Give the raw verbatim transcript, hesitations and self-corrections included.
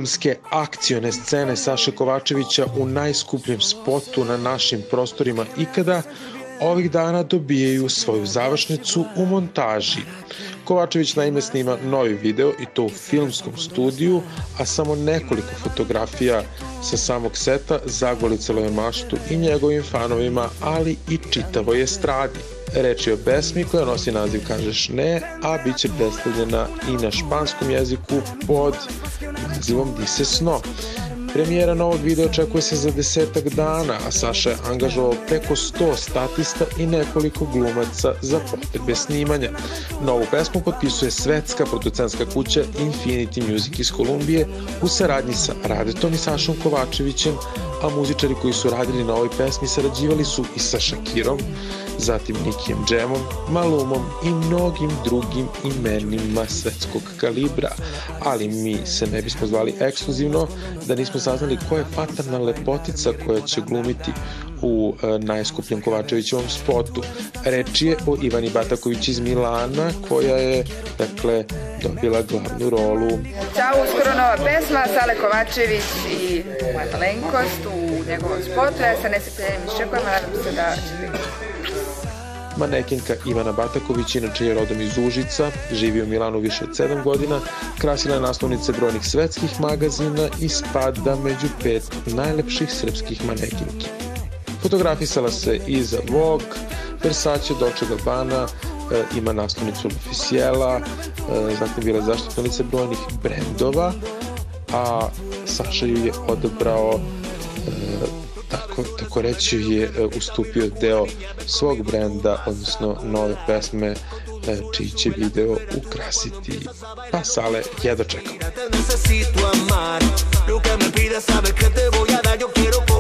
filmske akcione scene Saše Kovačevića u najskupljem spotu na našim prostorima ikada ovih dana dobijaju svoju završnicu u montaži. Kovačević naime snima novi video i to u filmskom studiju, a samo nekoliko fotografija sa samog seta zagolicalo je maštu i njegovim fanovima, ali i čitavoj estradi. Reč je o pesmi koja nosi naziv Kažeš ne, a bit će predstavljena i na španskom jeziku pod nazivom Dice Sno. Premijera novog videa očekuje se za desetak dana, a Saša je angažovao preko sto statista i nekoliko glumaca za potrebe snimanja. Novu pesmu potpisuje svetska producentska kuća Infinity Music iz Kolumbije u saradnji sa Radetom i Sašom Kovačevićem, a muzičari koji su radili na ovoj pesmi sarađivali su i sa Shakirom, zatim Nikijem Džemom, Malumom i mnogim drugim imenima svetskog kalibra, ali mi se ne bismo zvali ekskluzivno da nismo saznali ko je fatalna lepotica koja će glumiti u e, najskupljem Kovačevićevom spotu. Reč je o Ivani Bataković iz Milana, koja je, dakle, dobila glavnu rolu. Ćao, uskoro nova pesma, Sale Kovačević i moja malenkost u njegovom spotu. Ja sa nestrpljenjem iščekujem, nadam se da će biti. Manekinka Ivana Bataković inače je rodom iz Užica, živi u Milanu više od sedam godina, krasila je naslovnice brojnih svetskih magazina i spada među pet najlepših srpskih manekinki. Fotografisala se i za Vogue, Versace, Dolce Gabbana, e, ima naslovnicu L'Officiela, e, zatim bila je zaštitna lice brojnih brendova, a Saša ju je odabrao, e, tako, tako reći je ustupio deo svog brenda, odnosno nove pesme čiji će video ukrasiti. Pa Sale, jedva čekam.